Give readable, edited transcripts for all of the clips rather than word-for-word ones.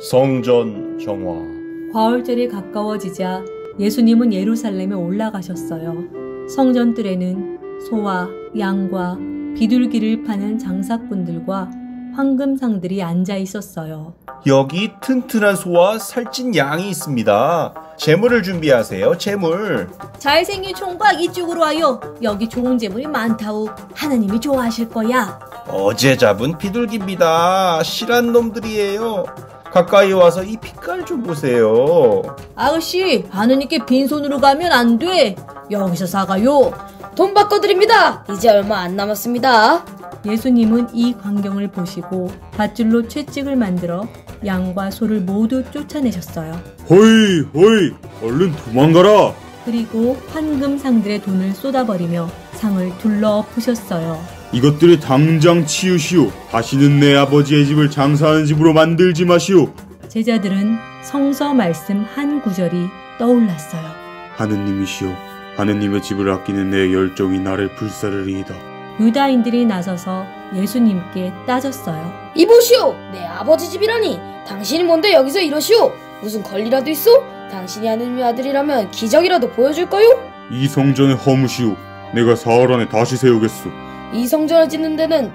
성전 정화. 과월절이 가까워지자 예수님은 예루살렘에 올라가셨어요. 성전 뜰에는 소와 양과 비둘기를 파는 장사꾼들과 황금상들이 앉아 있었어요. 여기 튼튼한 소와 살찐 양이 있습니다. 재물을 준비하세요. 재물. 잘생긴 총각 이쪽으로 와요. 여기 좋은 재물이 많다우. 하나님이 좋아하실 거야. 어제 잡은 비둘기입니다. 실한 놈들이에요. 가까이 와서 이 빛깔 좀 보세요. 아가씨, 하느님께 빈손으로 가면 안 돼. 여기서 사가요. 돈 바꿔드립니다. 이제 얼마 안 남았습니다. 예수님은 이 광경을 보시고 밧줄로 채찍을 만들어 양과 소를 모두 쫓아내셨어요. 호이 호이 얼른 도망가라. 그리고 황금상들의 돈을 쏟아버리며 상을 둘러엎으셨어요. 이것들을 당장 치우시오. 다시는 내 아버지의 집을 장사하는 집으로 만들지 마시오. 제자들은 성서 말씀 한 구절이 떠올랐어요. 하느님이시오. 하느님의 집을 아끼는 내 열정이 나를 불사르리이다. 유다인들이 나서서 예수님께 따졌어요. 이보시오. 내 아버지 집이라니. 당신이 뭔데 여기서 이러시오. 무슨 권리라도 있어? 당신이 하느님의 아들이라면 기적이라도 보여줄까요? 이 성전을 허무시오. 내가 사흘 안에 다시 세우겠소. 이 성전을 짓는 데는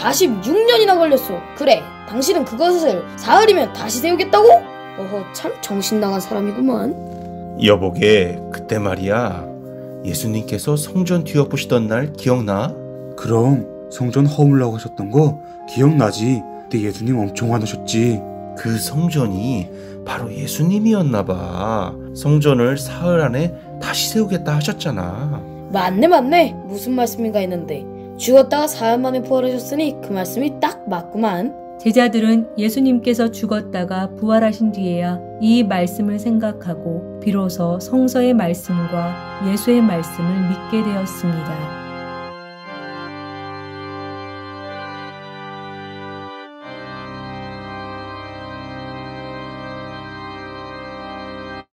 46년이나 걸렸소. 그래, 당신은 그것을 사흘이면 다시 세우겠다고? 어허, 참 정신나간 사람이구만. 여보게, 그때 말이야, 예수님께서 성전 뒤엎으시던 날 기억나? 그럼 성전 허물라고 하셨던 거 기억나지? 그때 예수님 엄청 화나셨지. 그 성전이 바로 예수님이었나봐. 성전을 사흘 안에 다시 세우겠다 하셨잖아. 맞네. 무슨 말씀인가 했는데 죽었다가 사흘 만에 부활하셨으니 그 말씀이 딱 맞구만. 제자들은 예수님께서 죽었다가 부활하신 뒤에야 이 말씀을 생각하고 비로소 성서의 말씀과 예수의 말씀을 믿게 되었습니다.